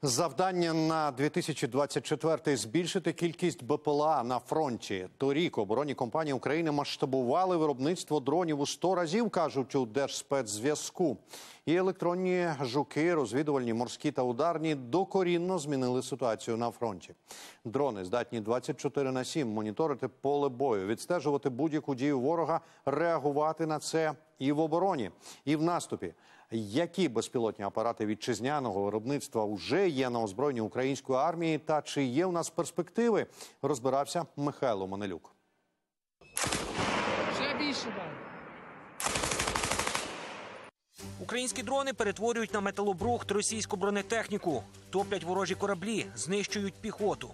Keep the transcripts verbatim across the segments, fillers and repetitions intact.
Завдання на дві тисячі двадцять четвертий – збільшити кількість БПЛА на фронті. Торік оборонні компанії України масштабували виробництво дронів у сто разів, кажуть у Держспецзв'язку. І електронні жуки, розвідувальні, морські та ударні докорінно змінили ситуацію на фронті. Дрони здатні двадцять чотири на сім моніторити поле бою, відстежувати будь-яку дію ворога, реагувати на це і в обороні, і в наступі. Які безпілотні апарати вітчизняного виробництва вже є на озброєнні української армії та чи є у нас перспективи, розбирався Михайло Манелюк. Ще більше дай. Українські дрони перетворюють на металобрухт російську бронетехніку, топлять ворожі кораблі, знищують піхоту.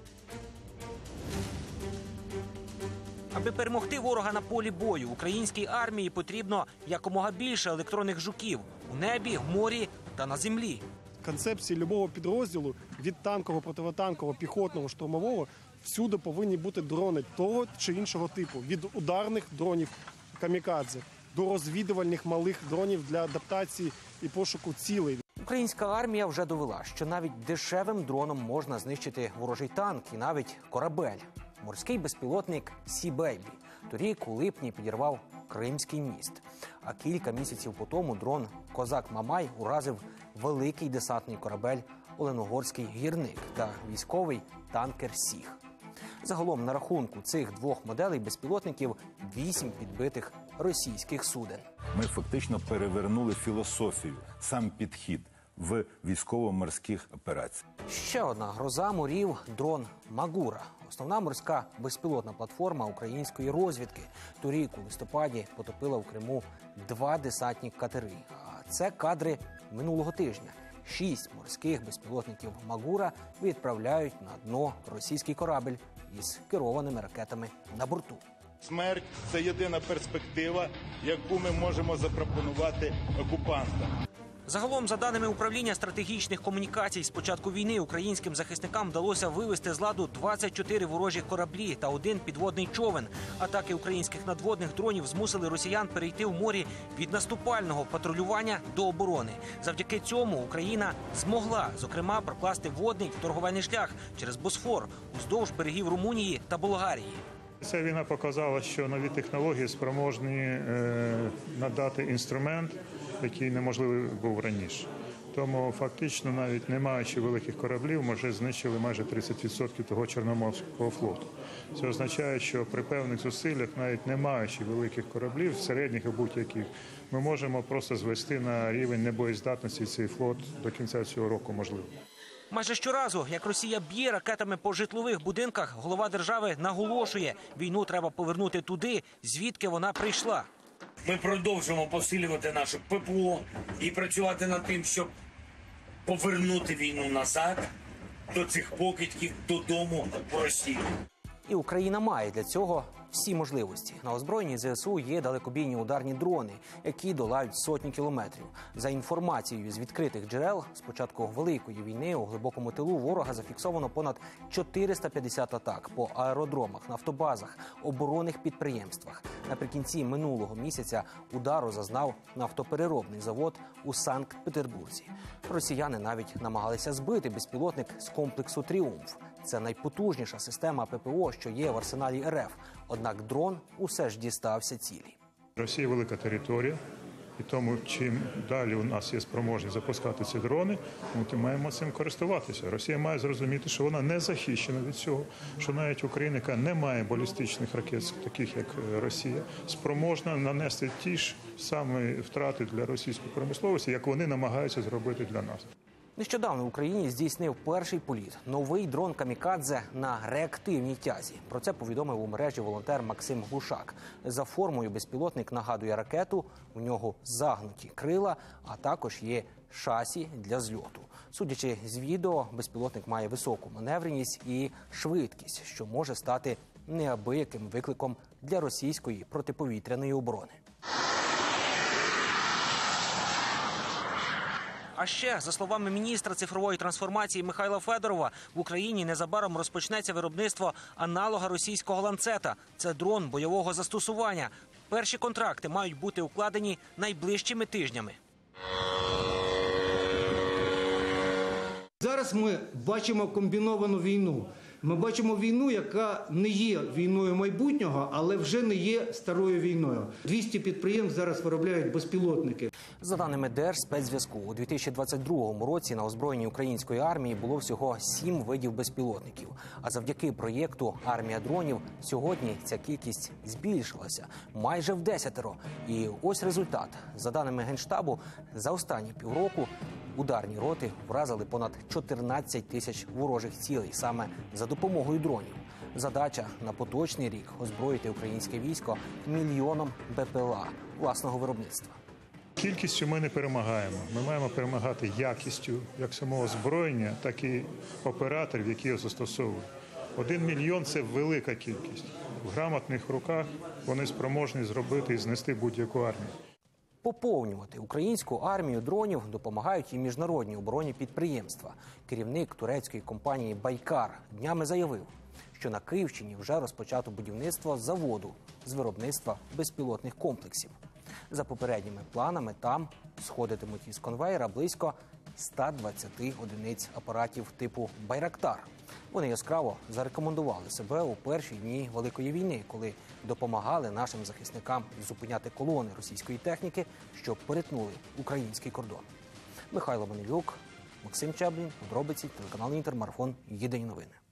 Аби перемогти ворога на полі бою, українській армії потрібно якомога більше електронних жуків у небі, в морі та на землі. Концепції будь-якого підрозділу, від танкового, противотанкового, піхотного, штурмового, всюди повинні бути дрони того чи іншого типу. Від ударних дронів камікадзе до розвідувальних малих дронів для адаптації і пошуку цілей. Українська армія вже довела, що навіть дешевим дроном можна знищити ворожий танк і навіть корабель. Морський безпілотник «Сі Бейбі» торік у липні підірвав Кримський міст. А кілька місяців по тому дрон «Козак Мамай» уразив великий десантний корабель «Оленогорський гірник» та військовий танкер «Сіг». Загалом на рахунку цих двох моделей безпілотників вісім підбитих російських суден. Ми фактично перевернули філософію, сам підхід в військово-морських операціях. Ще одна гроза морів – дрон «Магура». Основна морська безпілотна платформа української розвідки. Торік у листопаді потопила в Криму два десантні катери. А це кадри минулого тижня. Шість морських безпілотників «Магура» відправляють на дно російський корабль із керованими ракетами на борту. Смерть – це єдина перспектива, яку ми можемо запропонувати окупантам. Загалом, за даними управління стратегічних комунікацій, з початку війни українським захисникам вдалося вивести з ладу двадцять чотири ворожі кораблі та один підводний човен. Атаки українських надводних дронів змусили росіян перейти в морі від наступального патрулювання до оборони. Завдяки цьому Україна змогла, зокрема, прокласти водний торговельний шлях через Босфор уздовж берегів Румунії та Болгарії. Ця війна показала, що нові технології спроможні е, надати інструмент, який неможливий був раніше. Тому фактично, навіть не маючи великих кораблів, ми вже знищили майже тридцять відсотків того Чорноморського флоту. Це означає, що при певних зусиллях, навіть не маючи великих кораблів, середніх і будь-яких, ми можемо просто звести на рівень небоєздатності цей флот до кінця цього року можливо. Майже щоразу, як Росія б'є ракетами по житлових будинках, голова держави наголошує, війну треба повернути туди, звідки вона прийшла. Ми продовжуємо посилювати нашу ППО і працювати над тим, щоб повернути війну назад, до цих покидьків, додому, по Росії. І Україна має для цього всі можливості. На озброєнні Зе Ес У є далекобійні ударні дрони, які долають сотні кілометрів. За інформацією з відкритих джерел, з початку Великої війни у глибокому тилу ворога зафіксовано понад чотириста п'ятдесят атак по аеродромах, нафтобазах, оборонних підприємствах. Наприкінці минулого місяця удару зазнав нафтопереробний завод у Санкт-Петербурзі. Росіяни навіть намагалися збити безпілотник з комплексу «Тріумф». Це найпотужніша система ППО, що є в арсеналі Ер Еф. Однак дрон усе ж дістався цілі. Росія – велика територія, і тому чим далі у нас є спроможність запускати ці дрони, ми маємо цим користуватися. Росія має зрозуміти, що вона не захищена від цього, що навіть Україна, яка не має балістичних ракет, таких як Росія, спроможна нанести ті ж самі втрати для російської промисловості, як вони намагаються зробити для нас. Нещодавно в Україні здійснив перший політ – новий дрон «Камікадзе» на реактивній тязі. Про це повідомив у мережі волонтер Максим Глушак. За формою безпілотник нагадує ракету, у нього загнуті крила, а також є шасі для зльоту. Судячи з відео, безпілотник має високу маневреність і швидкість, що може стати неабияким викликом для російської протиповітряної оборони. А ще, за словами міністра цифрової трансформації Михайла Федорова, в Україні незабаром розпочнеться виробництво аналога російського ланцета. Це дрон бойового застосування. Перші контракти мають бути укладені найближчими тижнями. Зараз ми бачимо комбіновану війну. Ми бачимо війну, яка не є війною майбутнього, але вже не є старою війною. двісті підприємств зараз виробляють безпілотники. За даними Держспецзв'язку, у дві тисячі двадцять другому році на озброєнні української армії було всього сім видів безпілотників. А завдяки проєкту «Армія дронів» сьогодні ця кількість збільшилася майже в десятеро. І ось результат. За даними Генштабу, за останні півроку ударні роти вразили понад чотирнадцять тисяч ворожих цілей саме за допомогою дронів. Задача на поточний рік – озброїти українське військо мільйоном БПЛА власного виробництва. Кількістю ми не перемагаємо. Ми маємо перемагати якістю як самого озброєння, так і операторів, які його застосовують. Один мільйон – це велика кількість. В грамотних руках вони спроможні зробити і знести будь-яку армію. Поповнювати українську армію дронів допомагають і міжнародні оборонні підприємства. Керівник турецької компанії «Байкар» днями заявив, що на Київщині вже розпочато будівництво заводу з виробництва безпілотних комплексів. За попередніми планами там сходитимуть із конвейера близько ста двадцяти одиниць апаратів типу «Байрактар». Вони яскраво зарекомендували себе у перші дні Великої війни, коли допомагали нашим захисникам зупиняти колони російської техніки, що перетнули український кордон. Михайло Манилюк, Максим Чаблін, подробиці, телеканал «Інтер», марафон «Єдині новини».